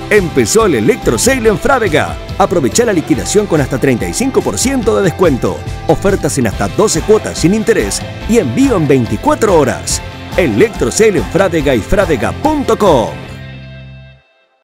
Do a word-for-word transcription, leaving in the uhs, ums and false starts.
Empezó el Electro Sale en Frávega. Aprovecha la liquidación con hasta treinta y cinco por ciento de descuento. Ofertas en hasta doce cuotas sin interés y envío en veinticuatro horas. Electro Sale en Frávega y frávega punto com.